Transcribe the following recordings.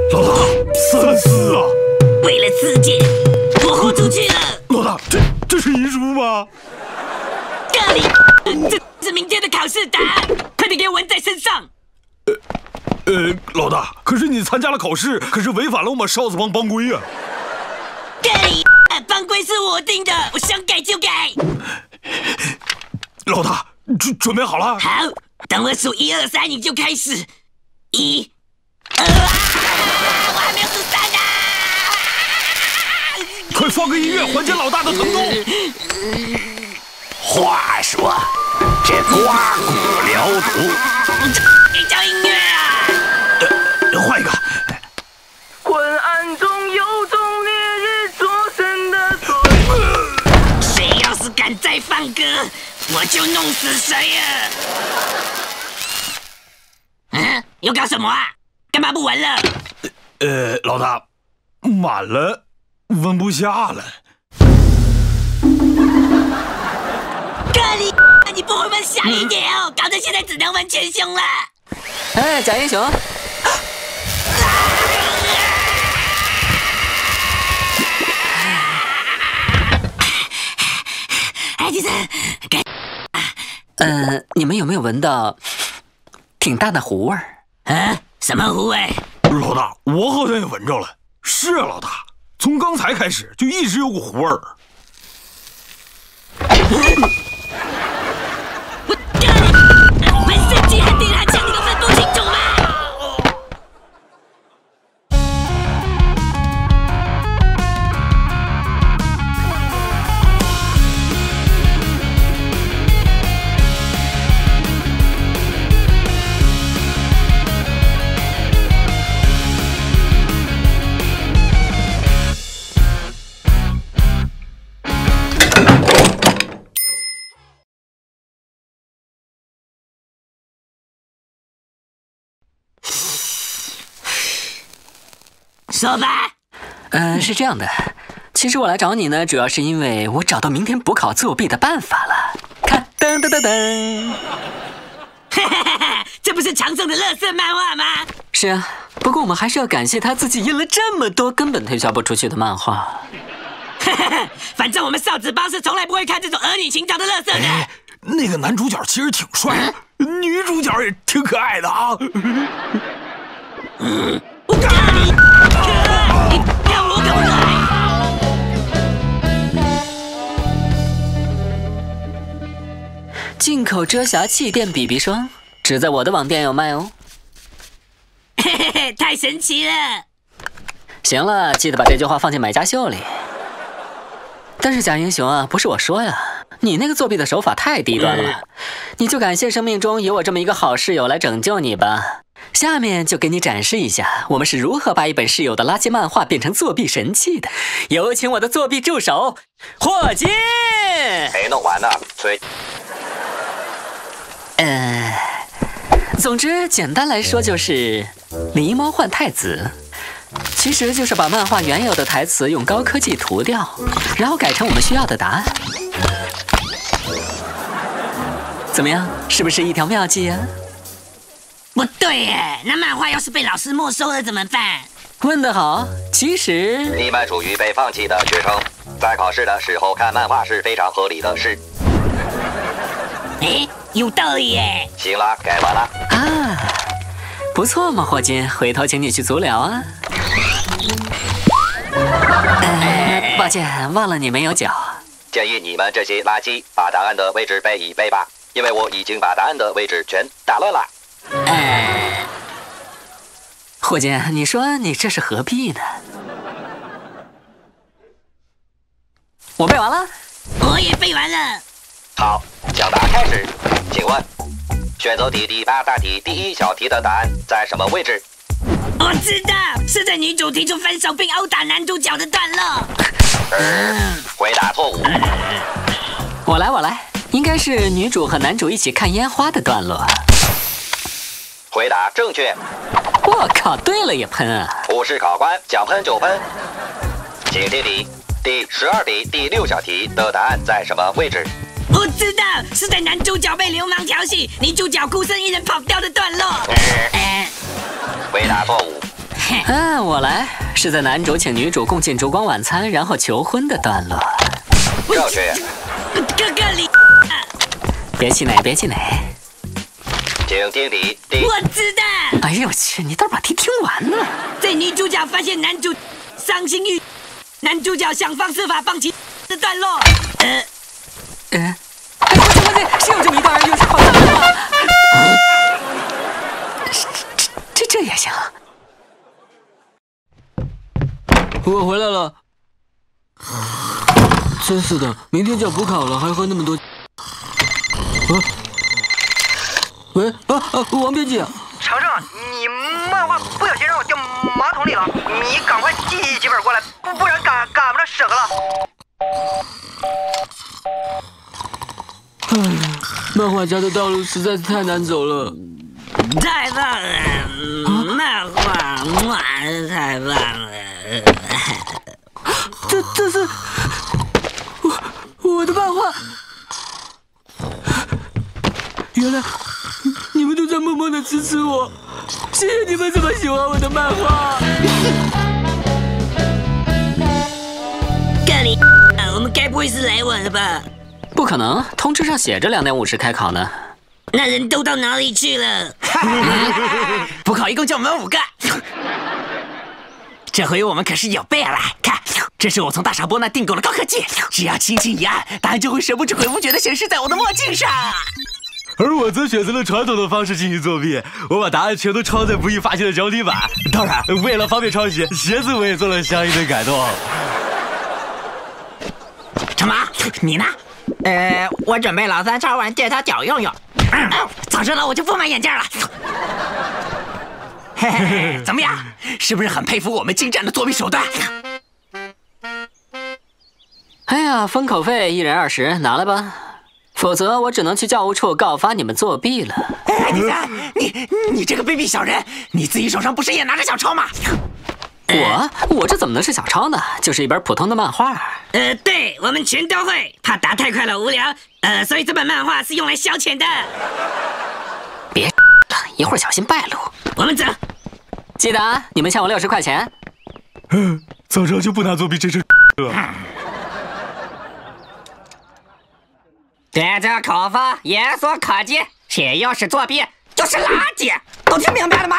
老大，34啊！ 为了刺激，我豁出去了。 老大，这是遗书吗？ 咖喱，这是明天的考试答案，快点给我纹在身上。 老大，可是你参加了考试，可是违反了我们哨子帮帮规啊！ 咖喱，帮规是我定的，我想改就改。 老大，准备好了？ 好，等我数1、2、3，你就开始。1、2，我还没有数3呢。 快放个音乐，缓解老大的疼痛。 话说，这刮骨疗毒， 给叫音乐啊！ 换一个。 昏暗中有种烈日灼身的错。 谁要是敢再放歌，我就弄死谁啊！又搞什么啊？干嘛不闻了？ 老大，满了，闻不下了。 咖喱，你不会闻下一点哦，搞得现在只能闻前胸了。 哎，贾英雄。 哎，医生， 你们有没有闻到挺大的糊味儿？ 啊？什么糊味？ 老大，我好像也闻着了。是啊，老大，从刚才开始就一直有股糊味儿。 闻生气还对他讲，你都分不清楚吗？说吧。 是这样的，其实我来找你呢，主要是因为我找到明天补考作弊的办法了。看，噔噔噔噔。 这不是常胜的垃圾漫画吗？ 是啊，不过我们还是要感谢他自己印了这么多根本推销不出去的漫画。 反正我们少子帮是从来不会看这种儿女情长的垃圾的。 那个男主角其实挺帅，女主角也挺可爱的啊。 我告诉你，你看我可不可爱？ 进口遮瑕气垫 BB 霜，只在我的网店有卖哦。 嘿嘿嘿，太神奇了！ 行了，记得把这句话放进买家秀里。但是贾英雄啊，不是我说呀，你那个作弊的手法太低端了，你就感谢生命中有我这么一个好室友来拯救你吧。下面就给你展示一下，我们是如何把一本室友的垃圾漫画变成作弊神器的。有请我的作弊助手霍金。 没弄完呢，崔。 总之简单来说就是狸猫换太子，其实就是把漫画原有的台词用高科技涂掉，然后改成我们需要的答案。怎么样，是不是一条妙计啊？ 不对耶，那漫画要是被老师没收了怎么办？ 问得好，其实你们属于被放弃的学生，在考试的时候看漫画是非常合理的事。 哎，有道理耶！ 行了，改完了啊，不错嘛，霍金，回头请你去足疗啊。抱歉，忘了你没有脚。 建议你们这些垃圾把答案的位置背一背吧，因为我已经把答案的位置全打乱了。 霍金，你说你这是何必呢？我背完了， 我也背完了。 好，抢答开始。请问，选择题第8大题第1小题的答案在什么位置？ 我知道，是在女主提出分手并殴打男主角的段落。 回答错误。 我来，应该是女主和男主一起看烟花的段落。 回答正确。 我靠，对了也喷啊！ 我是考官，想喷就喷。请听题，第12题第6小题的答案在什么位置？ 我知道，是在男主角被流氓调戏，女主角孤身一人跑掉的段落。 回答错误。 我来，是在男主请女主共进烛光晚餐，然后求婚的段落。 正确。 哥哥你， 别气馁，别气馁。 请听题第。 我知道。 哎呦我去，你倒是把题听完呢。 在女主角发现男主伤心欲，男主角想方设法放弃的段落。 不对，是有这么一段，有啥好看的吗？这也行。 我回来了。真是的，明天就要补考了，还喝那么多。喂，王编辑。 程程，你漫画不小心让我掉马桶里了，你赶快寄几本过来，不然赶不上审核了。 唉，漫画家的道路实在是太难走了。 太棒了，漫画，哇，太棒了！ 这是我的漫画，原来你们都在默默的支持我，谢谢你们这么喜欢我的漫画。 干你！我们该不会是来晚了吧？ 不可能，通知上写着2点50开考呢。 那人都到哪里去了？ 补考一共就我们5个，这回我们可是有备而来。看，这是我从大傻波那订购的高科技，只要轻轻一按，答案就会神不知鬼不觉地显示在我的墨镜上。 而我则选择了传统的方式进行作弊，我把答案全都抄在不易发现的脚底板。当然，为了方便抄袭，鞋子我也做了相应的改动。 什么？你呢？我准备老3抄完借他脚用用。早知道我就不买眼镜了。嘿嘿，怎么样？是不是很佩服我们精湛的作弊手段？ 哎呀，封口费1人20，拿来吧，否则我只能去教务处告发你们作弊了。 你这个卑鄙小人，你自己手上不是也拿着小抄吗？ 我这怎么能是小抄呢？就是一本普通的漫画。 对，我们全都会，怕答太快了无聊，所以这本漫画是用来消遣的。 别了，一会儿小心败露。 我们走。 记得啊，你们欠我60块钱。 早知道就不拿作弊这事。 对这口风严肃可及，谁要是作弊就是垃圾，都听明白了吗？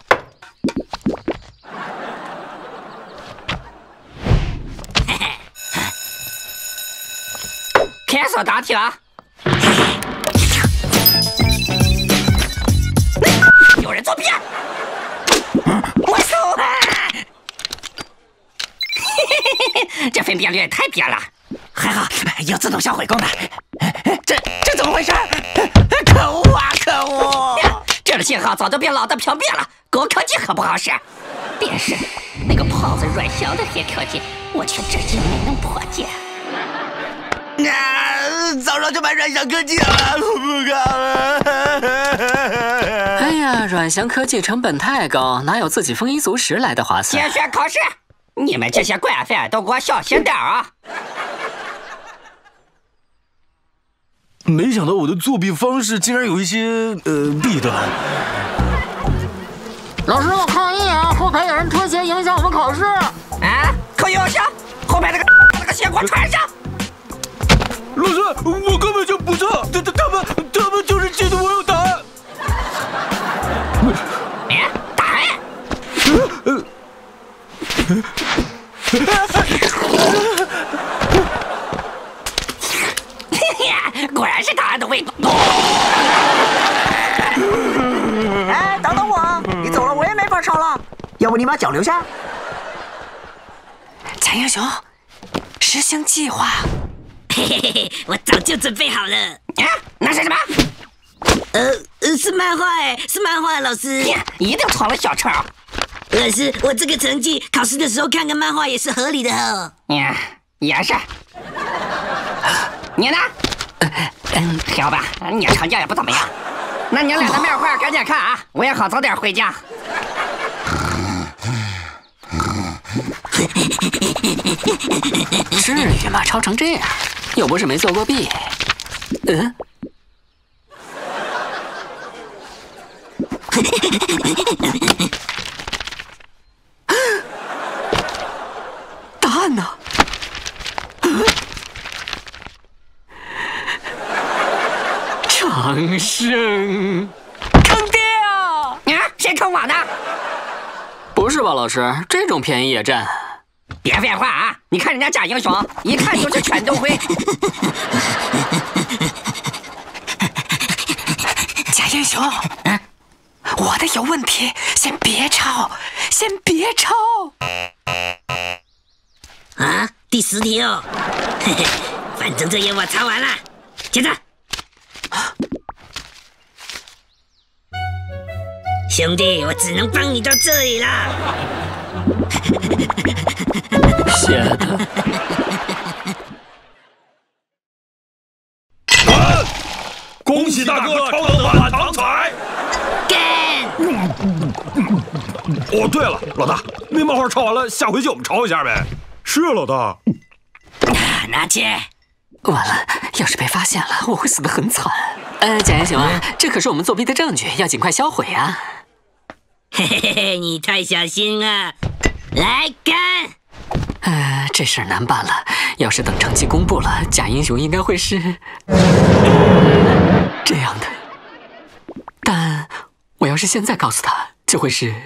开始答题了。有人作弊！我手！这分辨率也太扁了，还好有自动销毁功能。这怎么回事？可恶啊！可恶！这个信号早就被老大屏蔽了，高科技可不好使。便是那个胖子阮翔的黑科技，我却至今没能破解。早上就买阮翔科技了，不搞了。 哎呀，阮翔科技成本太高，哪有自己丰衣足食来的划算？ 接选考试，你们这些惯犯都给我小心点啊！ 没想到我的作弊方式竟然有一些弊端。 老师，我抗议啊！后排有人脱鞋影响我们考试。 啊，可有效！后排那个鞋给我穿上。 老师，我根本就不错，他们就是记得我有答案。 答案？果然是答案的味道。 哎，等等我，你走了我也没法抄了，要不你把脚留下。 贾英雄，实行计划。 嘿嘿嘿，我早就准备好了。 那是什么？ 是漫画哎，是漫画，老师。 一定抄了小抄。 老师，我这个成绩，考试的时候看个漫画也是合理的哦。 也是。你呢？好吧，你成绩也不怎么样。那你俩的漫画赶紧看啊，我也好早点回家。 至于吗？抄成这样，又不是没做过弊。 强盛。坑爹啊！ 啊，谁坑我呢？ 不是吧，老师？这种便宜也占？ 别废话啊！你看人家贾英雄，一看就是全都会。 贾英雄，我的有问题，先别抄，先别抄。 啊，第10题哦，嘿嘿，反正这页我抄完了，接着。兄弟，我只能帮你到这里了。 写的。 恭喜大哥抄到满堂彩！ 干！ 哦，对了，老大，那漫画抄完了，下回借我们抄一下呗。是啊，老大。 拿去。 完了，要是被发现了，我会死得很惨。贾英雄啊，这可是我们作弊的证据，要尽快销毁啊！ 嘿嘿嘿，你太小心了。来干！ 这事儿难办了。要是等成绩公布了，贾英雄应该会是这样的。但我要是现在告诉他，就会是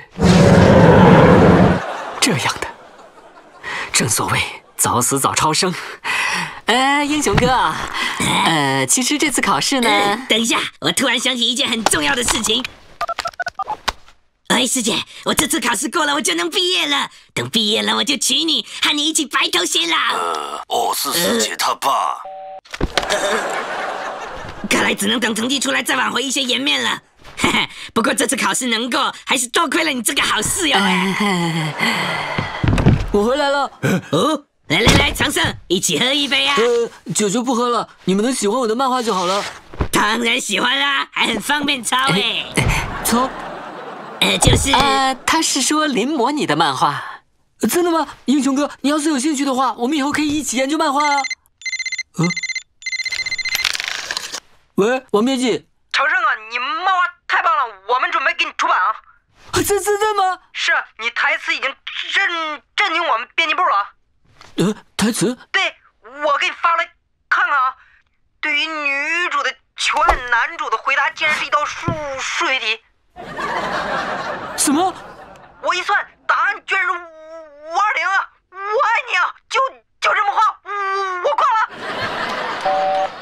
这样的。正所谓早死早超生。英雄哥，其实这次考试呢…… 等一下，我突然想起一件很重要的事情。哎，师姐，我这次考试过了，我就能毕业了。等毕业了，我就娶你，和你一起白头偕老。 是师姐他爸。 看来只能等成绩出来再挽回一些颜面了。不过这次考试能过，还是多亏了你这个好室友哎。 我回来了。 哦，来，常胜，一起喝一杯啊。 九九不喝了，你们能喜欢我的漫画就好了。 当然喜欢啦，还很方便抄哎。 抄？ 就是他是说临摹你的漫画。 真的吗？英雄哥，你要是有兴趣的话，我们以后可以一起研究漫画啊。喂，王编辑。 长胜啊，你漫画太棒了，我们准备给你出版啊。 真的吗？ 是啊，你台词已经震惊我们编辑部了。 台词？ 对，我给你发来看看啊。对于女主的求爱男主的回答，竟然是一道数学题。 什么？ 我一算，答案居然是520啊！我爱你啊！就这么画，我挂了。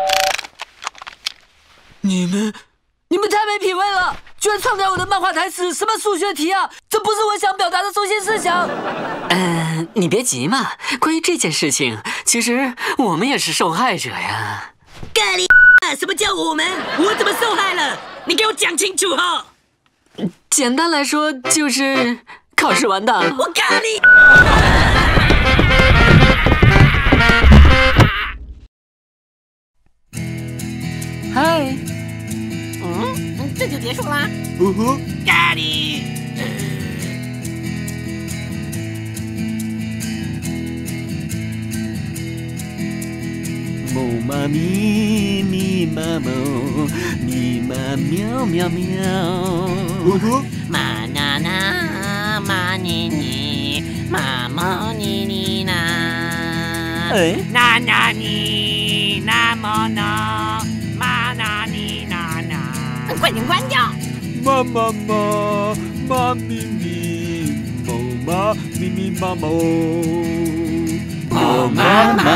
你们太没品位了，居然篡改我的漫画台词，什么数学题啊？这不是我想表达的中心思想。 你别急嘛，关于这件事情，其实我们也是受害者呀。 咖喱，什么叫我们？我怎么受害了？你给我讲清楚哦。 简单来说就是考试完蛋了。 我咖喱。 嗨。 这就结束啦。 咖喱。 木马咪咪妈哞，咪妈喵喵喵。 嘛呐呐，嘛呢呢，嘛么呢呢呐。呐呐呢，那么呢，嘛呐呢呐呐。快点关掉！ 妈妈妈，妈咪咪，某妈咪咪妈某。 某妈妈。